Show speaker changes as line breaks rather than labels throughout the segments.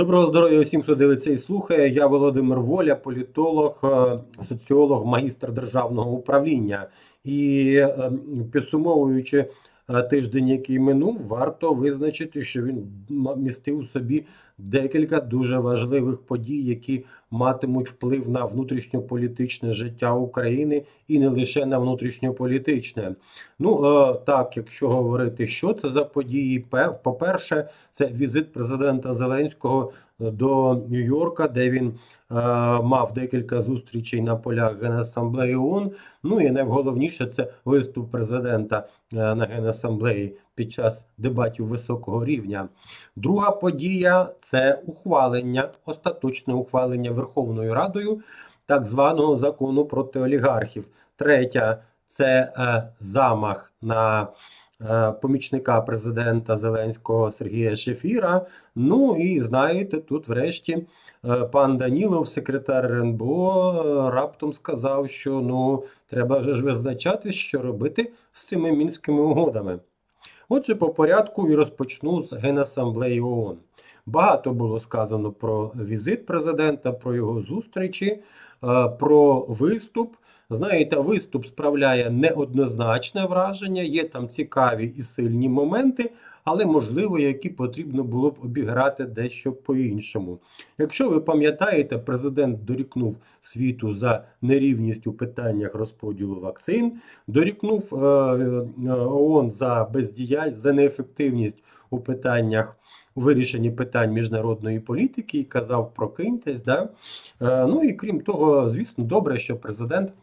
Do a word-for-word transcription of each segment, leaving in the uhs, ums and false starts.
Доброго здоров'я усім, хто дивиться і слухає. Я Володимир Воля, політолог, е, соціолог, магістр державного управління. І е, підсумовуючи е, тиждень, який минув, варто визначити, що він містив у собі декілька дуже важливих подій, які матимуть вплив на внутрішньополітичне життя України і не лише на внутрішньополітичне. Ну, е, так, якщо говорити, що це за події, по-перше, це візит президента Зеленського до Нью-Йорка, де він е, мав декілька зустрічей на полях Генасамблеї ООН. Ну і найголовніше, це виступ президента е, на Генасамблеї під час дебатів високого рівня. Друга подія – це ухвалення, остаточне ухвалення Верховною Радою так званого закону проти олігархів. Третя – це е, замах на е, помічника президента Зеленського Сергія Шефіра. Ну і знаєте, тут врешті е, пан Данілов, секретар РНБО, е, раптом сказав, що ну треба вже ж визначатись, що робити з цими мінськими угодами. Отже, по порядку і розпочну з Генасамблеї ООН. Багато було сказано про візит президента, про його зустрічі, про виступ. Знаєте, виступ справляє неоднозначне враження, є там цікаві і сильні моменти, але, можливо, які потрібно було б обіграти дещо по-іншому. Якщо ви пам'ятаєте, президент дорікнув світу за нерівність у питаннях розподілу вакцин, дорікнув е, ООН за бездіяльність, за неефективність у питаннях у вирішенні питань міжнародної політики і казав прокиньтесь. Да? Е, ну і крім того, звісно, добре, що президент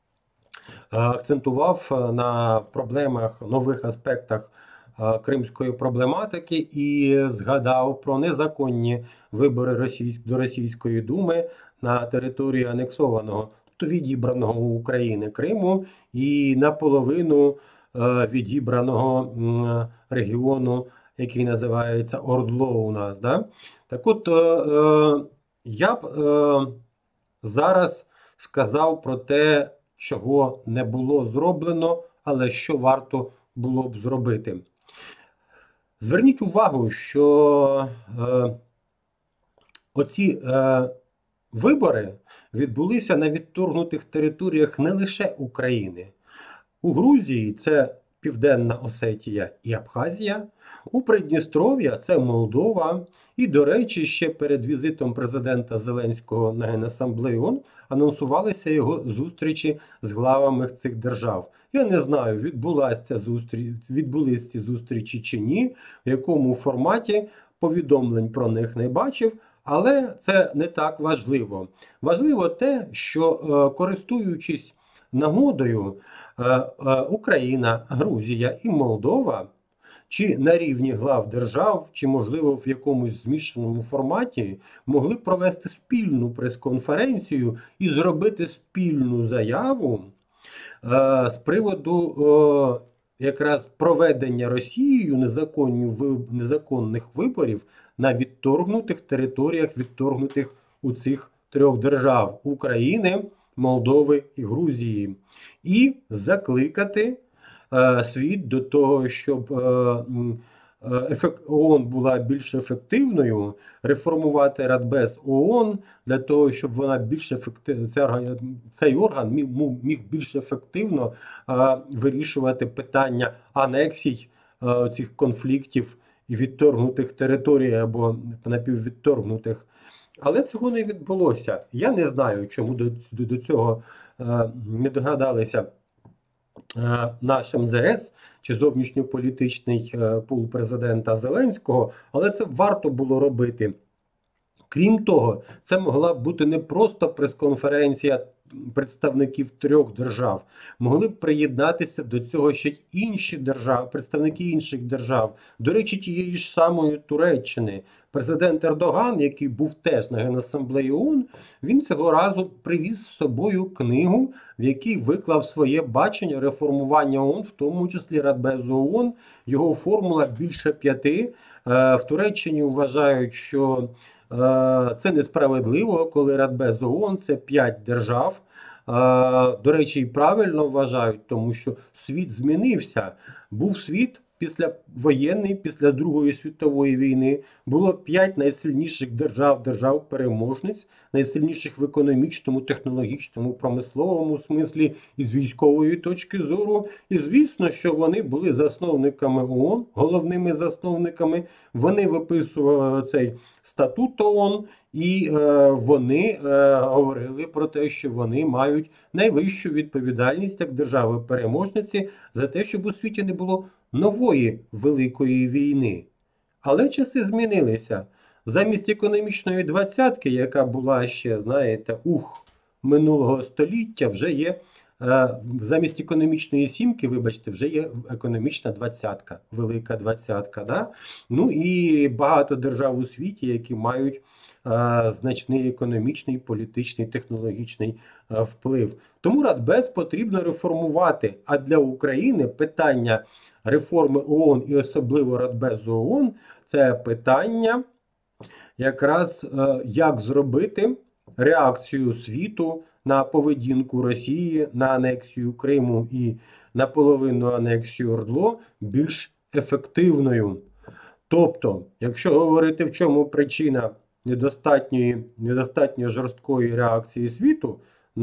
акцентував на проблемах, нових аспектах кримської проблематики і згадав про незаконні вибори російськ, до Російської Думи на території анексованого, тобто відібраного у України Криму і наполовину відібраного регіону, який називається Ордло у нас. Да? Так от, я б зараз сказав про те, чого не було зроблено, але що варто було б зробити. Зверніть увагу, що е, оці е, вибори відбулися на відторгнутих територіях не лише України. У Грузії це Південна Осетія і Абхазія, у Придністров'я це Молдова. І, до речі, ще перед візитом президента Зеленського на Генасамблею ООН анонсувалися його зустрічі з главами цих держав. Я не знаю, відбулася ця зустріч, відбулись ці зустрічі чи ні, в якому форматі, повідомлень про них не бачив, але це не так важливо. Важливо те, що, користуючись нагодою, Україна, Грузія і Молдова, чи на рівні глав держав, чи, можливо, в якомусь змішаному форматі, могли провести спільну прес-конференцію і зробити спільну заяву е, з приводу е, якраз проведення Росією незаконних виборів на відторгнутих територіях, відторгнутих у цих трьох держав – України, Молдови і Грузії. І закликати світ до того, щоб ООН була більш ефективною, реформувати Радбез ООН для того, щоб вона більш ефективно, цей орган міг, міг більш ефективно вирішувати питання анексій цих конфліктів і відторгнутих територій або напіввідторгнутих. Але цього не відбулося. Я не знаю, чому до, до цього не догадалися наш ем зе ес чи зовнішньополітичний пул президента Зеленського, але це варто було робити. Крім того, це могла б бути не просто прес-конференція представників трьох держав. Могли б приєднатися до цього ще й інші держави, представники інших держав. До речі, тієї ж самої Туреччини. Президент Ердоган, який був теж на Генасамблеї ООН, він цього разу привіз з собою книгу, в якій виклав своє бачення реформування ООН, в тому числі Радбезу ООН. Його формула більше п'яти. В Туреччині вважають, що це несправедливо, коли Радбез ООН – це п'ять держав. До речі, і правильно вважають, тому що світ змінився. Був світ післявоєнний, після Другої світової війни, було п'ять найсильніших держав, держав-переможниць, найсильніших в економічному, технологічному, промисловому смислі і з військової точки зору. І звісно, що вони були засновниками ООН, головними засновниками. Вони виписували цей статут ООН, і е, вони е, говорили про те, що вони мають найвищу відповідальність як держави-переможниці за те, щоб у світі не було нової великої війни. Але часи змінилися. Замість економічної двадцятки, яка була ще, знаєте, ух, минулого століття, вже є, е, замість економічної сімки, вибачте, вже є економічна двадцятка, велика двадцятка. Да? Ну і багато держав у світі, які мають е, значний економічний, політичний, технологічний е, вплив. Тому Радбез потрібно реформувати. А для України питання реформи ООН і особливо Радбезу ООН – це питання якраз е, як зробити реакцію світу на поведінку Росії, на анексію Криму і наполовину анексію ОРДЛО більш ефективною. Тобто, якщо говорити, в чому причина недостатньої, недостатньо жорсткої реакції світу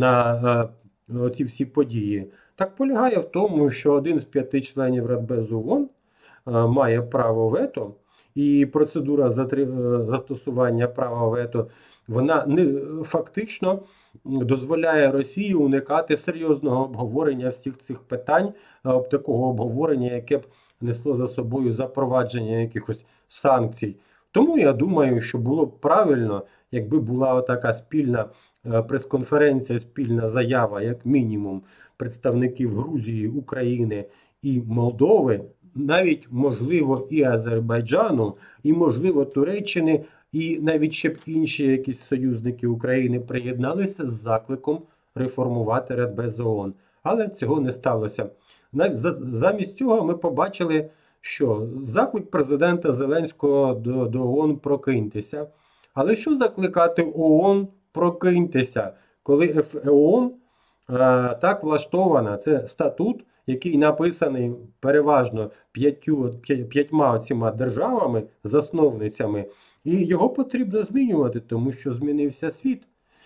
на е, ці всі події, так полягає в тому, що один з п'яти членів Радбезу ООН е, має право вето, і процедура застосування права вето, вона не, фактично дозволяє Росії уникати серйозного обговорення всіх цих питань, е, такого обговорення, яке б несло за собою запровадження якихось санкцій. Тому я думаю, що було б правильно, якби була така спільна прес-конференція, спільна заява, як мінімум, представників Грузії, України і Молдови, навіть, можливо, і Азербайджану, і, можливо, Туреччини, і навіть ще б інші якісь союзники України приєдналися з закликом реформувати Радбез ООН. Але цього не сталося. Замість цього ми побачили, що заклик президента Зеленського до, до ООН прокиньтеся. Але що закликати ООН прокиньтеся, коли ООН е, так влаштована? Це статут, який написаний переважно п'ятью, п'ятьма цими державами, засновницями, і його потрібно змінювати, тому що змінився світ.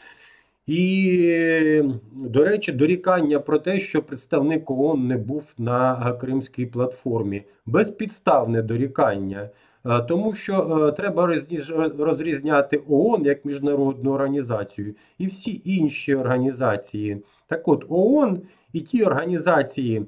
І, до речі, дорікання про те, що представник ООН не був на Кримській платформі. Безпідставне дорікання. Тому що треба розрізняти ООН як міжнародну організацію і всі інші організації. Так от, ООН і ті організації,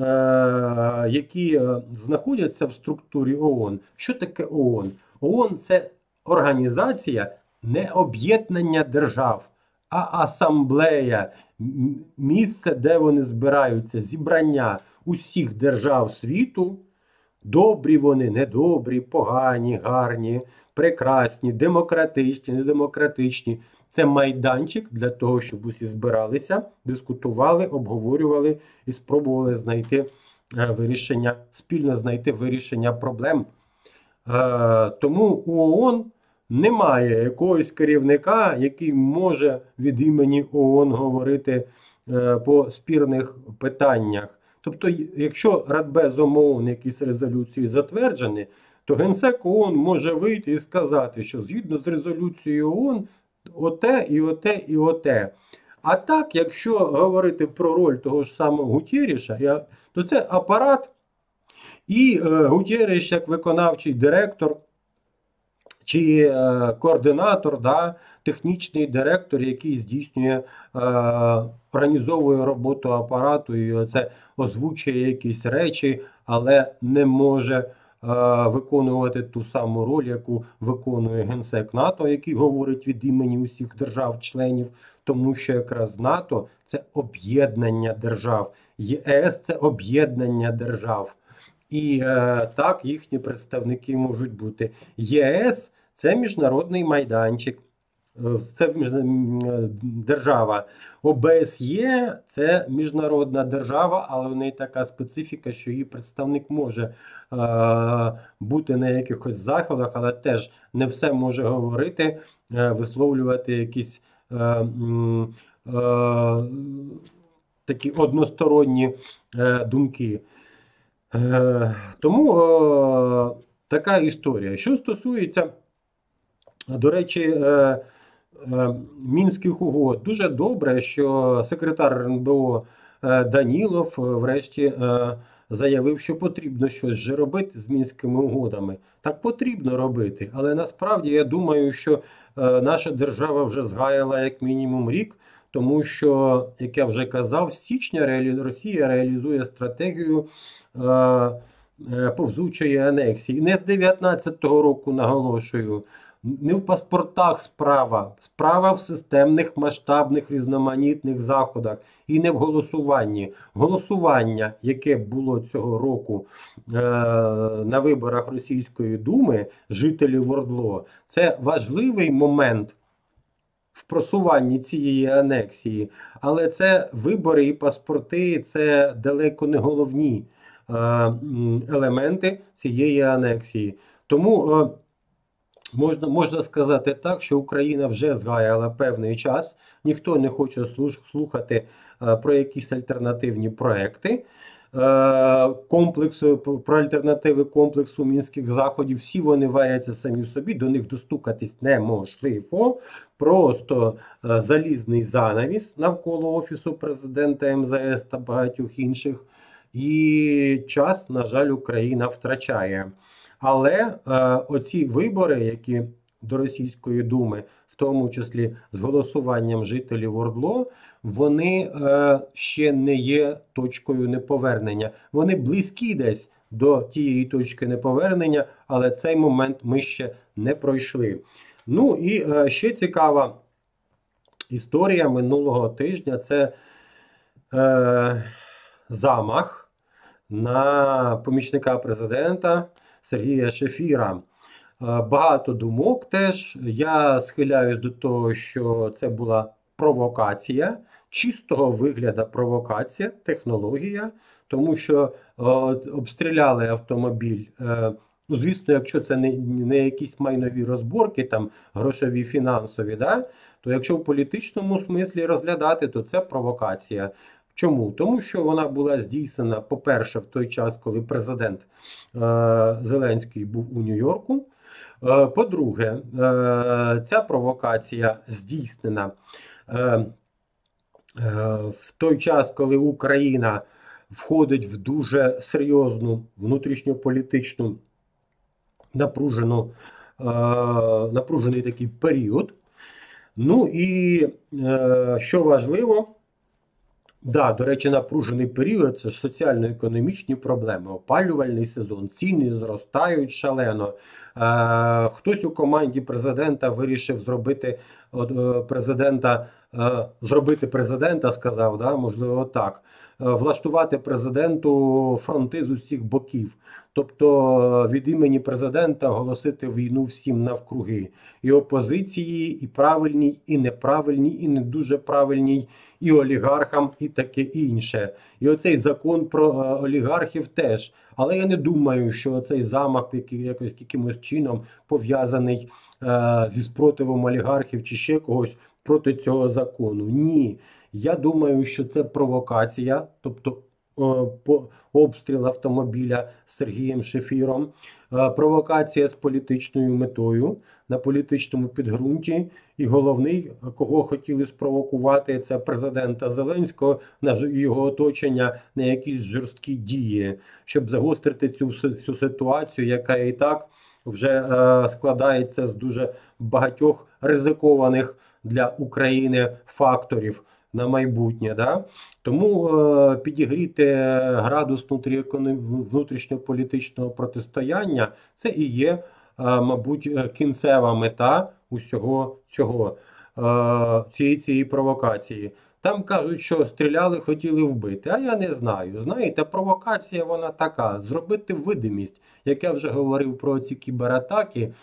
які знаходяться в структурі ООН. Що таке ООН? ООН – це організація не об'єднання держав, а асамблея, місце, де вони збираються, зібрання усіх держав світу. Добрі вони, недобрі, погані, гарні, прекрасні, демократичні, недемократичні. Це майданчик для того, щоб усі збиралися, дискутували, обговорювали і спробували знайти вирішення, спільно знайти вирішення проблем. Тому у ООН немає якогось керівника, який може від імені ООН говорити по спірних питаннях. Тобто, якщо Радбезом ООН якісь резолюції затверджені, то Генсек ООН може вийти і сказати, що згідно з резолюцією ООН оте і оте і оте. А так, якщо говорити про роль того ж самого Гутєріша, то це апарат, і Гутєріш як виконавчий директор чи координатор, да, технічний директор, який здійснює, організовує роботу апарату і оце озвучує якісь речі, але не може виконувати ту саму роль, яку виконує Генсек НАТО, який говорить від імені усіх держав-членів, тому що якраз НАТО – це об'єднання держав, ЄС – це об'єднання держав. І е, так їхні представники можуть бути. ЄС – це міжнародний майданчик, це держава. ОБСЄ – це міжнародна держава, але в неї така специфіка, що її представник може е, бути на якихось заходах, але теж не все може говорити, е, висловлювати якісь е, е, такі односторонні е, думки. Е, Тому е, така історія. Що стосується, до речі, е, е, Мінських угод, дуже добре, що секретар РНБО НБО е, Данілов е, врешті е, заявив, що потрібно щось вже робити з Мінськими угодами. Так потрібно робити, але насправді я думаю, що е, наша держава вже згаяла як мінімум рік, тому що, як я вже казав, з січня реалі... Росія реалізує стратегію е, е, повзучої анексії. Не з дев'ятнадцятого року, наголошую, не в паспортах справа, справа в системних масштабних різноманітних заходах і не в голосуванні. Голосування, яке було цього року е, на виборах Російської Думи жителів ОРДЛО, це важливий момент в просуванні цієї анексії, але це вибори і паспорти, це далеко не головні е, елементи цієї анексії. Тому е, Можна можна сказати так, що Україна вже згаяла певний час, ніхто не хоче слухати е, про якісь альтернативні проекти, е, комплексу, про альтернативи комплексу мінських заходів. Всі вони варяться самі в собі, до них достукатись неможливо. Просто е, залізний занавіс навколо Офісу президента, ем зе ес та багатьох інших. І час, на жаль, Україна втрачає. Але е, оці вибори, які до Російської Думи, в тому числі з голосуванням жителів ОРДЛО, вони е, ще не є точкою неповернення. Вони близькі десь до тієї точки неповернення, але цей момент ми ще не пройшли. Ну і е, ще цікава історія минулого тижня – це е, замах на помічника президента Сергія Шефіра. Багато думок теж. Я схиляюсь до того, що це була провокація, чистого вигляду провокація, технологія, тому що о, обстріляли автомобіль. Е, ну, звісно, якщо це не, не якісь майнові розборки, там грошові, фінансові, да, то якщо в політичному смислі розглядати, то це провокація. Чому? Тому що вона була здійснена, по-перше, в той час, коли президент е, Зеленський був у Нью-Йорку. Е, по-друге, е, ця провокація здійснена е, е, в той час, коли Україна входить в дуже серйозну внутрішньополітичну напружену, е, напружений такий період. Ну і е, що важливо, да, до речі, напружений період – це ж соціально-економічні проблеми, опалювальний сезон, ціни зростають шалено. Е, хтось у команді президента вирішив зробити е, президента, е, зробити президента, сказав, да, можливо так, е, влаштувати президенту фронти з усіх боків. Тобто від імені президента оголосити війну всім навкруги. І опозиції, і правильній, і неправильній, і не дуже правильній, і олігархам, і таке інше. І оцей закон про е, олігархів теж. Але я не думаю, що цей замах якось якимось чином пов'язаний е, зі спротивом олігархів чи ще когось проти цього закону. Ні. Я думаю, що це провокація, тобто по обстріл автомобіля з Сергієм Шефіром, провокація з політичною метою на політичному підґрунті, і головний, кого хотіли спровокувати, це президента Зеленського на його оточення на якісь жорсткі дії, щоб загострити цю всю ситуацію, яка і так вже складається з дуже багатьох ризикованих для України факторів на майбутнє. Да? Тому е, підігріти градус внутрішньополітичного протистояння – це і є, е, мабуть, кінцева мета усього цього, е, цієї, цієї провокації. Там кажуть, що стріляли, хотіли вбити, а я не знаю. Знаєте, провокація вона така, зробити видимість, як я вже говорив про ці кібератаки,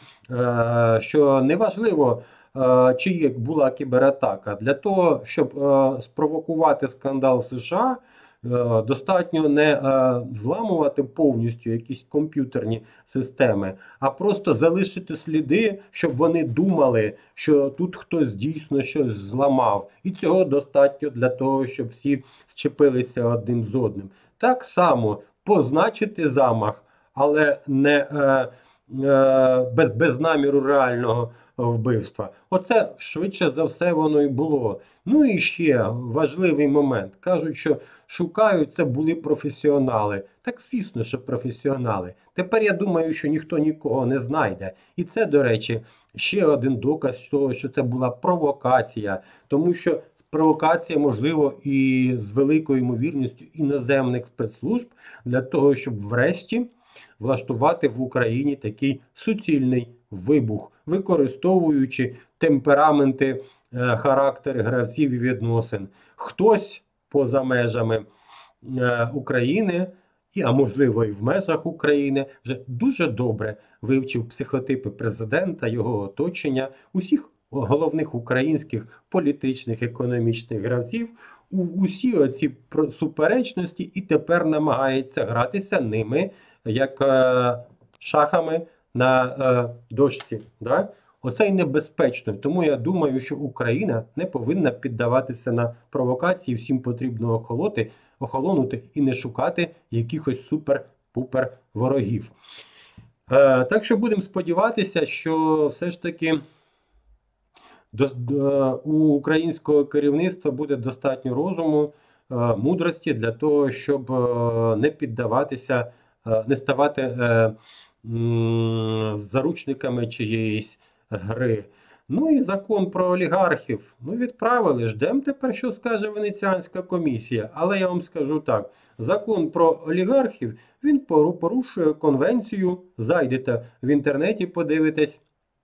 е, що неважливо, чи як була кібератака. Для того, щоб е, спровокувати скандал в США, е, достатньо не е, зламувати повністю якісь комп'ютерні системи, а просто залишити сліди, щоб вони думали, що тут хтось дійсно щось зламав. І цього достатньо для того, щоб всі зчепилися один з одним. Так само позначити замах, але не е, е, без, без наміру реального вбивства. Оце швидше за все воно і було. Ну і ще важливий момент. Кажуть, що шукають, це були професіонали. Так, звісно, що професіонали. Тепер я думаю, що ніхто нікого не знайде. І це, до речі, ще один доказ того, що це була провокація. Тому що провокація, можливо, і з великою ймовірністю іноземних спецслужб для того, щоб врешті влаштувати в Україні такий суцільний вибух, використовуючи темпераменти, е, характери гравців і відносин. Хтось поза межами е, України, і, а можливо і в межах України, вже дуже добре вивчив психотипи президента, його оточення, усіх головних українських політичних, економічних гравців, у усі оці суперечності, і тепер намагається гратися ними, як е, шахами на е, дошці. Да? Оце й небезпечно. Тому я думаю, що Україна не повинна піддаватися на провокації, всім потрібно охолоти, охолонути і не шукати якихось супер-пупер ворогів. Е, так що будемо сподіватися, що все ж таки до, до, у українського керівництва буде достатньо розуму, е, мудрості для того, щоб е, не піддаватися, е, не ставати е, м, заручниками чиєїсь гри. Ну і закон про олігархів. Ну відправили, ждемо тепер, що скаже Венеціанська комісія. Але я вам скажу так, закон про олігархів, він порушує конвенцію, зайдете в інтернеті, подивитесь.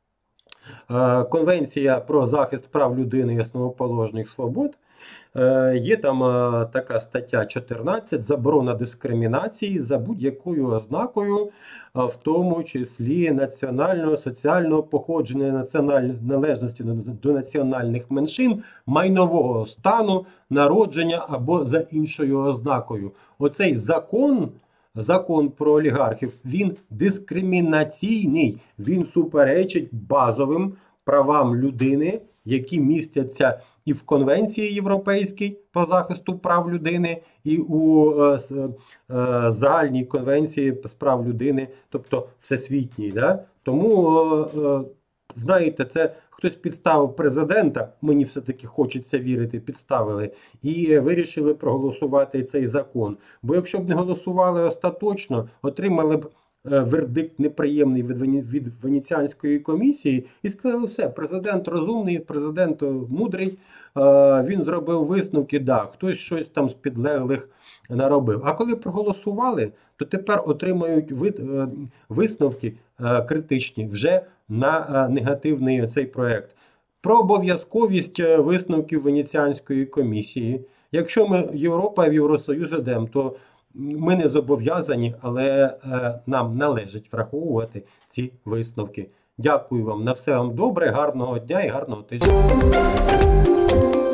Конвенція про захист прав людини і основоположних свобод. Є там така стаття чотирнадцять, заборона дискримінації за будь-якою ознакою, в тому числі національного, соціального походження, національної належності до національних меншин, майнового стану, народження або за іншою ознакою. Оцей закон, закон про олігархів, він дискримінаційний, він суперечить базовим правам людини, які містяться і в Конвенції Європейській по захисту прав людини, і у е, е, загальній конвенції з прав людини, тобто всесвітній. Да? Тому, е, е, знаєте, це хтось підставив президента, мені все-таки хочеться вірити, підставили, і вирішили проголосувати цей закон. Бо якщо б не голосували остаточно, отримали б вердикт неприємний від Венеціанської комісії і сказали, все, президент розумний, президент мудрий, він зробив висновки, да, хтось щось там з підлеглих наробив. А коли проголосували, то тепер отримають висновки критичні вже на негативний цей проект. Про обов'язковість висновків Венеціанської комісії. Якщо ми Європа в Євросоюз йдемо, то ми не зобов'язані, але е, нам належить враховувати ці висновки. Дякую вам, на все вам добре, гарного дня і гарного тижня.